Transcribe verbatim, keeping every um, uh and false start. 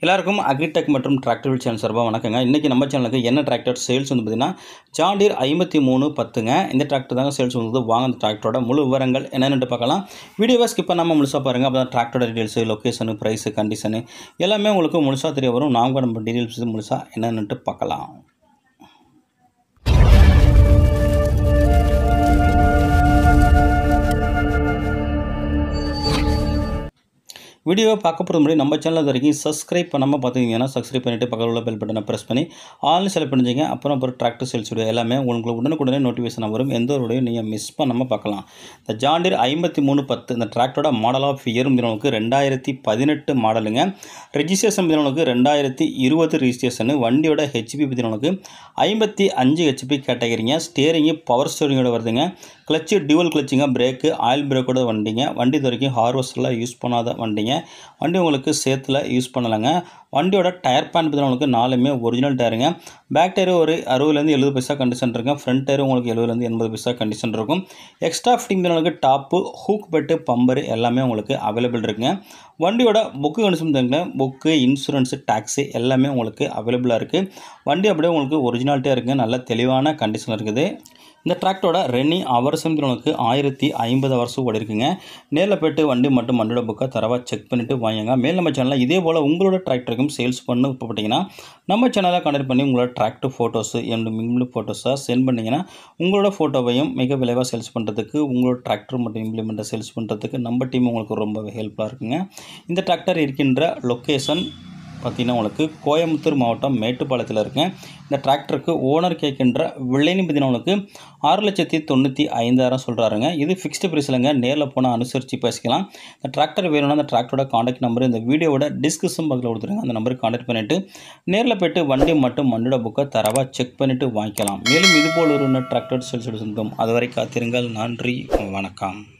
எல்லாருக்கும் அக்ரிடெக் மற்றும் tractor channel சார்பாக வணக்கங்க. இன்றைக்கி நம்ம சேனலுக்கு என்ன டிராக்டர் சேல்ஸ் வந்து பார்த்திங்கன்னா ஜான் டீர் ஐம்பத்தி மூணு பத்துங்க. இந்த டிராக்டர் தாங்க சேல்ஸ் வந்து வாங்க. அந்த டிராக்டரோட முழு விவரங்கள் என்னென்னு பார்க்கலாம். வீடியோவை ஸ்கிப் பண்ணாமல் முழுசாக பாருங்கள். அப்போ தான் டிராக்டரோட டீட்டெயில்ஸு, லொக்கேஷனு, ப்ரைஸு, கண்டிஷனு எல்லாமே உங்களுக்கு முழுசாக தெரிய வரும். நாம் கூட நம்ம டீட்டெயில்ஸ் முழுசாக என்னென்னுட்டு பார்க்கலாம். வீடியோவை பார்க்க போகிறது முன்னாடி நம்ம சேனல் வரைக்கும் சப்ஸ்கிரைப் பண்ணாமல் பார்த்துக்கிங்கன்னா சப்ஸ்கிரைப் பண்ணிவிட்டு பக்கத்தில் உள்ள பெல் பட்டனை ப்ரெஸ் பண்ணி ஆல்னு செலக்ட் பண்ணிச்சிங்க. அப்புறம் அப்புறம் டிராக்டர் சேல்ஸ் வீடியோ எல்லாமே உங்களுக்கு உடனுக்குடனே நோட்டிஃபிகேஷன் வரும். எந்த ஒரு வீடியோ நீங்கள் மிஸ் பண்ணாமல் பார்க்கலாம். இந்த ஜான் டீர் ஐம்பத்தி மூணு பத்து இந்த டிராக்டரோட மாடல் ஆஃப் இயர் மிதினவுக்கு ரெண்டாயிரத்தி பதினெட்டு மாடலுங்க. ரெஜிஸ்ட்ரேஷன் மிதினவுக்கு ரெண்டாயிரத்தி இருபது ரிஜிஸ்ட்ரேஷனு. வண்டியோட ஹெச்பி மிதினவுக்கு ஐம்பத்தி அஞ்சு ஹெச்பி கேட்டகரிங்க. ஸ்டேரிங்கு பவர் ஸ்டேரிங்கோட வருதுங்க. கிளச்சு டியூவல் கிளச்சுங்க. பிரேக்கு ஆயில் பிரேக்கோட வண்டிங்க. வண்டி இது வரைக்கும் ஹார்வெஸ்டரில் யூஸ் பண்ணாத வண்டிங்க. வண்டி உங்களுக்கு சேத்துல யூஸ் பண்ணலைங்க. வண்டியோட டயர் பேன் பார்த்தீங்கன்னா உங்களுக்கு நாலுமே ஒரிஜினல் டயருங்க. பேக் டயர் ஒரு அறுபதுலேருந்து எழுபது பைசா கண்டிஷன் இருக்குங்க. ஃப்ரண்ட் டயர் உங்களுக்கு எழுபதுலேருந்து எண்பது பைசா கண்டிஷன் இருக்கும். எக்ஸ்ட்ரா ஃபிட்டிங் உங்களுக்கு டாப்பு, ஹூக் பெட்டு, பம்பரு எல்லாமே உங்களுக்கு அவைலபிள் இருக்குங்க. வண்டியோட புக்கு கண்டிஷன் பார்த்தீங்கன்னா புக்கு, இன்சூரன்ஸு, டேக்ஸு எல்லாமே உங்களுக்கு அவைலபிளாக இருக்குது. வண்டி அப்படியே உங்களுக்கு ஒரிஜினாலிட்டியாக இருக்குங்க. நல்ல தெளிவான கண்டிஷன் இருக்குது. இந்த டிராக்டரோட ரன்னிங் ஹவர்ஸ் உங்களுக்கு ஆயிரத்தி ஐம்பது ஹவர்ஸும் ஓடி இருக்குங்க. நேரில் போய்ட்டு வண்டி மட்டும் வண்டியோட புக்கை தரவாக செக் பண்ணிவிட்டு வாங்குங்க. மேல் நம்ம சேனலில் இதே போல் உங்களோட டிராக்டருக்கும் சேல்ஸ் பண்ணு இப்போ பார்த்தீங்கன்னா நம்ம சேனலை கனெக்ட் பண்ணி உங்களோட டிராக்டர் ஃபோட்டோஸு எண்டு மிங்கிள் ஃபோட்டோஸாக சென்ட் பண்ணிங்கன்னா உங்களோட ஃபோட்டோவையும் மிக விரைவாக சேல்ஸ் பண்ணுறதுக்கு, உங்களோட டிராக்டர் மற்றும் இம்ப்ளிமெண்ட்டை சேல்ஸ் பண்ணுறதுக்கு நம்ம டீம் உங்களுக்கு ரொம்ப ஹெல்ப்ஃபுல்லாக இருக்குங்க. இந்த டிராக்டர் இருக்கின்ற லொக்கேஷன் பார்த்திங்கன்னா உங்களுக்கு கோயம்புத்தூர் மாவட்டம் மேட்டுப்பாளையத்தில் இருக்குங்க. இந்த டிராக்டருக்கு ஓனர் கேட்கின்ற விலைன்னு பார்த்தீங்கன்னா உங்களுக்கு ஆறு லட்சத்தி தொண்ணூற்றி ஐந்தாயிரம் சொல்கிறாருங்க. இது ஃபிக்ஸ்டு ப்ரைஸ்லங்க. நேரில் போனால் அனுசரித்து பேசிக்கலாம். இந்த டிராக்டர் வேணும்னா அந்த டிராக்டரோட காண்டாக்ட் நம்பர் இந்த வீடியோவோட டிஸ்கிரிப்ஷன் பக்கத்தில் கொடுத்துருங்க. அந்த நம்பருக்கு காண்டாக்ட் பண்ணிவிட்டு நேரில் போய்ட்டு வண்டி மட்டும் வண்டியோட புக்கை தரவாக செக் பண்ணிவிட்டு வாங்கிக்கலாம். மேலும் இதுபோல் ஒரு டிராக்டர் சேல்ஸ் சொந்தம் அதுவரை காத்திருங்கள். நன்றி, வணக்கம்.